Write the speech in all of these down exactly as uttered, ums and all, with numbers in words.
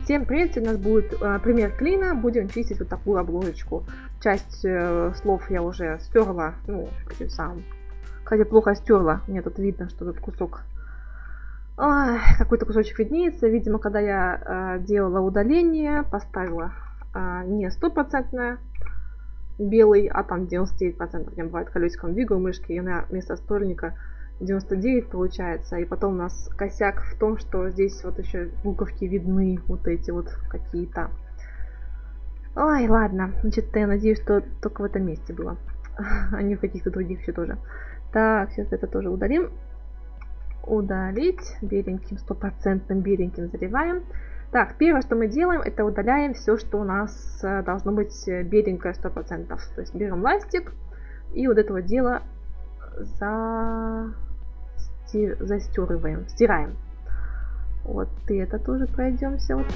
Всем привет! Сегодня у нас будет э, пример клина. Будем чистить вот такую обложечку. Часть э, слов я уже стерла. Ну, этим самым. Кстати, плохо стерла. Мне тут видно, что тут кусок. Какой-то кусочек виднеется. Видимо, когда я э, делала удаление, поставила э, не стопроцентное белый, а там девяносто девять процентов. У меня бывает колесиком двигаю мышки, и у меня вместо стольника девяносто девять получается. И потом у нас косяк в том, что здесь вот еще буковки видны, вот эти вот какие-то. Ой, ладно. Значит, я надеюсь, что только в этом месте было, а не в каких-то других еще тоже. Так, сейчас это тоже удалим. Удалить. Беленьким, стопроцентным беленьким заливаем. Так, первое, что мы делаем, это удаляем все, что у нас должно быть беленькое сто процентов. То есть берем ластик и вот этого дела за... застирываем, стираем. Вот и это тоже пройдемся. Вот.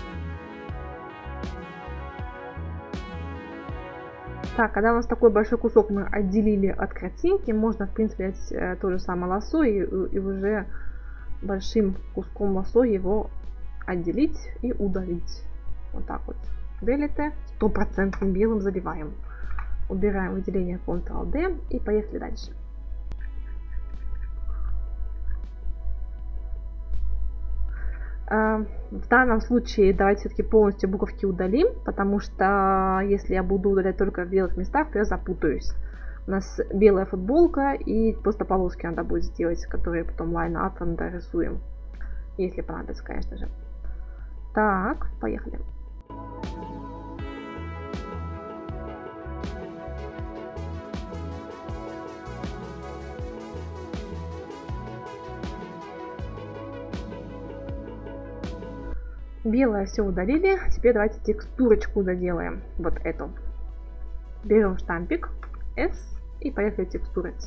Так, когда у нас такой большой кусок мы отделили от картинки, можно, в принципе, взять то же самое лосо и, и уже большим куском лосо его отделить и удалить. Вот так вот. Делите, стопроцентным белым заливаем. Убираем выделение контрол дэ и поехали дальше. В данном случае давайте все-таки полностью буковки удалим, потому что если я буду удалять только в белых местах, то я запутаюсь. У нас белая футболка и просто полоски надо будет сделать, которые потом лайн-артом дорисуем. Если понадобится, конечно же. Так, поехали. Белое все удалили. Теперь давайте текстурочку доделаем. Вот эту. Берем штампик S и поехали текстурить.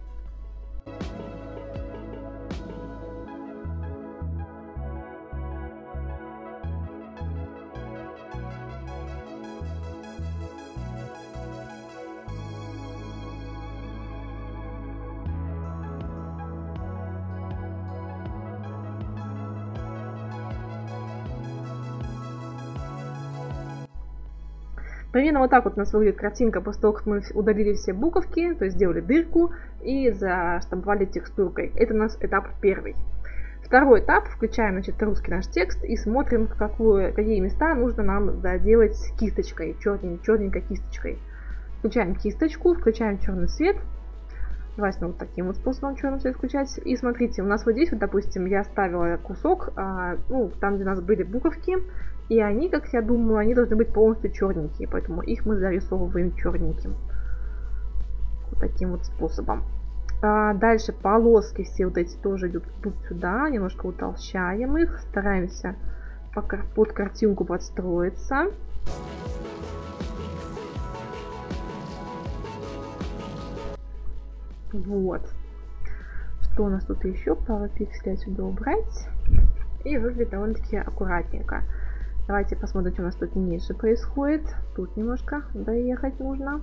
Примерно вот так вот у нас выглядит картинка после того, как мы удалили все буковки, то есть сделали дырку и заштамповали текстуркой. Это у нас этап первый. Второй этап. Включаем, значит, русский наш текст и смотрим, какую, какие места нужно нам доделать кисточкой, черненькой, черненькой кисточкой. Включаем кисточку, включаем черный цвет. Давайте вот таким вот способом черный цвет включать. И смотрите, у нас вот здесь, вот, допустим, я ставила кусок, а, ну, там, где у нас были буковки. И они, как я думаю, они должны быть полностью черненькие, поэтому их мы зарисовываем черненьким. Вот таким вот способом. А дальше полоски все вот эти тоже идут тут сюда, немножко утолщаем их, стараемся под картинку подстроиться. Вот. Что у нас тут еще? Пару пикселей отсюда убрать. И выглядит довольно-таки аккуратненько. Давайте посмотрим, что у нас тут ниже происходит. Тут немножко доехать нужно.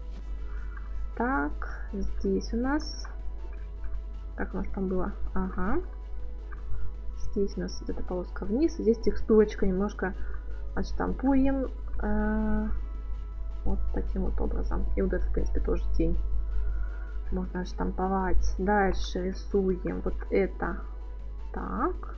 Так, здесь у нас... Как у нас там было? Ага. Здесь у нас вот эта полоска вниз. Здесь текстурочка немножко отштампуем. Э, вот таким вот образом. И вот это, в принципе, тоже тень. Можно отштамповать. Дальше рисуем вот это. Так.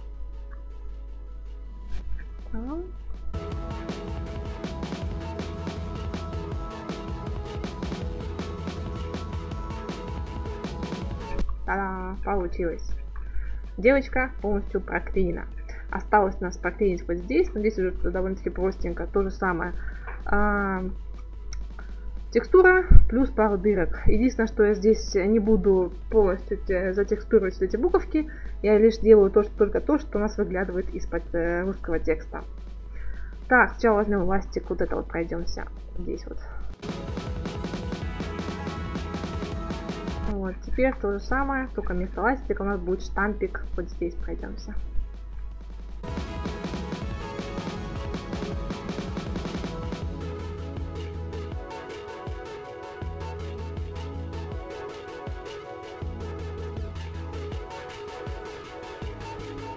Та-да, получилось. Девочка полностью проклеена. Осталось у нас проклеить вот здесь, но здесь уже довольно-таки простенько. То же самое. А, текстура плюс пару дырок. Единственное, что я здесь не буду полностью затекстурировать эти буковки. Я лишь делаю то, что, только то, что у нас выглядывает из-под э, русского текста. Так, сначала возьмем ластик, вот это вот пройдемся. Здесь вот. Вот, теперь то же самое, только вместо ластика у нас будет штампик. Вот здесь пройдемся.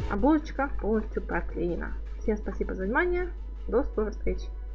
обложечка полностью проклеена. Всем спасибо за внимание. До скорых встреч.